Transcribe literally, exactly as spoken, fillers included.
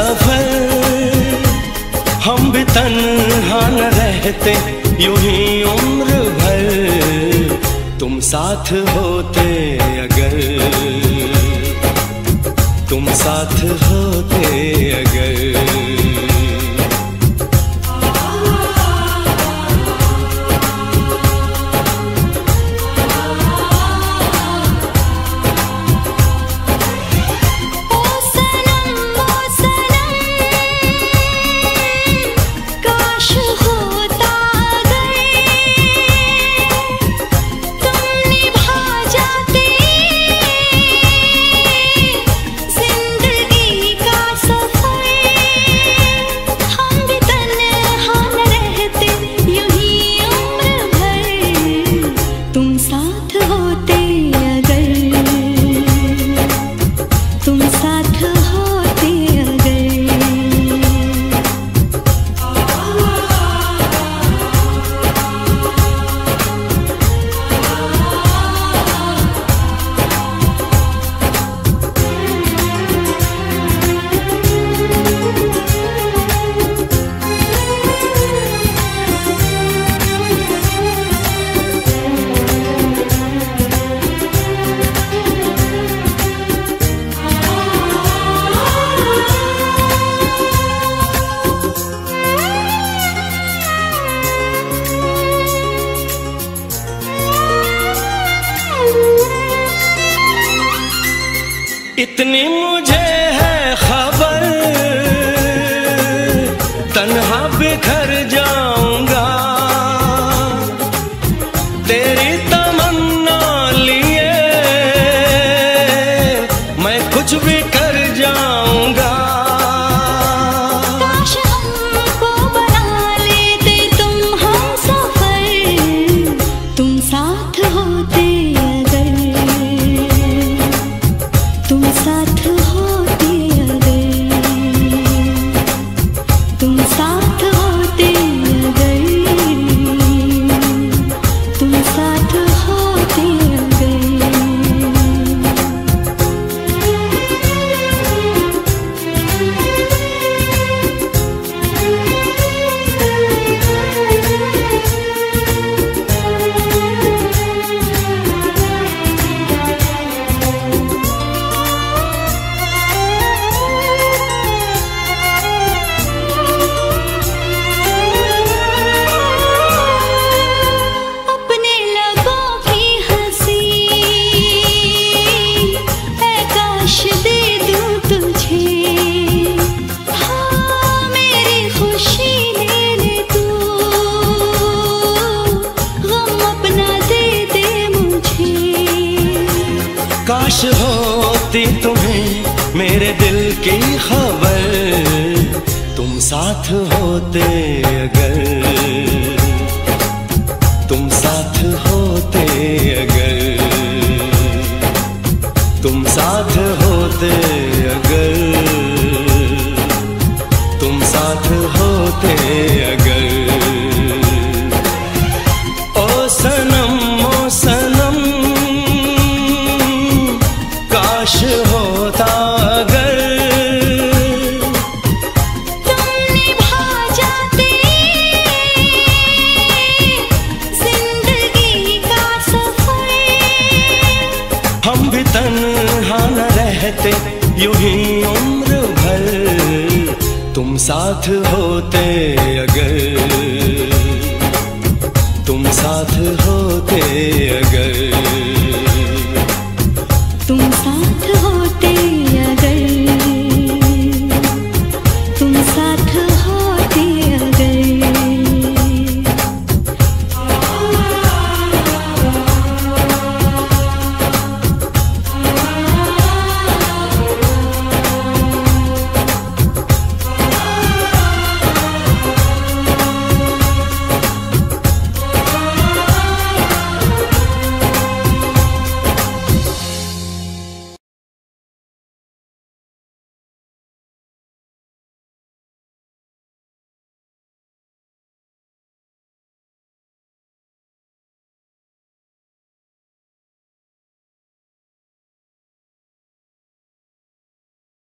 सफर, हम भी तन्हा न रहते यूं ही उम्र भर। तुम साथ होते अगर, तुम साथ होते अगर। इतनी मुझे है खबर, तन्हा बिखर जाऊंगा तेरी तमन्ना लिए, मैं कुछ भी कर जाऊंगा। काश हमको बना लेते तुम हम सफर, तुम साथ होते अगर, तुम साथ होते अगर, तुम साथ होते अगर, तुम साथ होते अगर। अपने लबों की हंसी ऐ काश दे दूं तुझे, हाँ मेरी खुशी ले ले तू, गम अपना दे दे मुझे। काश होती तुम्हें मेरे दिल की खबर, तुम साथ होते अगर, तुम साथ होते अगर, तुम साथ होते अगर, तुम साथ होते अगर। ओ सनम ओ सनम काश होता अगर, तुम निभा जाते जिंदगी का सफर, हम भी तन्हा न रहते यूं ही उम्र भर। तुम साथ होते अगर, तुम साथ होते अगर।